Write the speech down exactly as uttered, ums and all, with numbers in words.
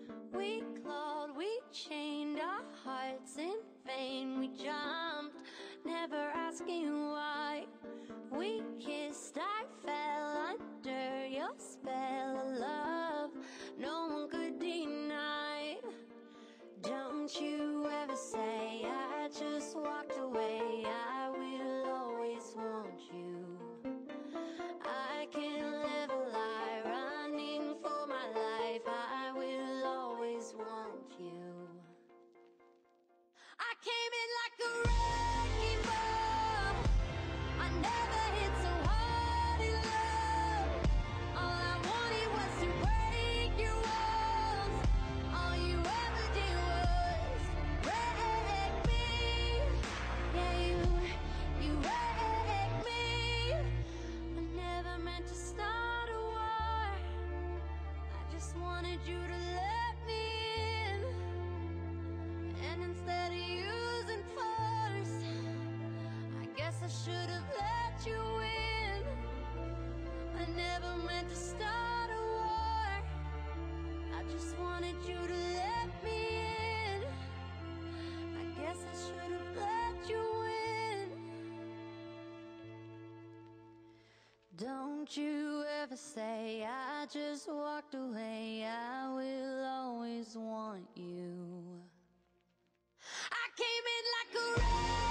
We clawed, we chained our hearts in vain. We jumped, never asking why. We kissed, I fell under your spell of love no one could deny. Don't you ever say I just walked away. I will always want you. I can't live a lie, running for my life. I will always want you. I came in like a wrecking ball. I never hit so hard in love. All I wanted was to break your walls. All you ever did was wreck me. Yeah, you, you wrecked me. I never meant to start a war. I just wanted you to let me in. And instead of using force, I guess I should have let you in. I never meant to start a war. I just wanted you to let me in. I guess I should have let you in. Don't you ever say I just walked away. I will always want you. I came in like a wreck.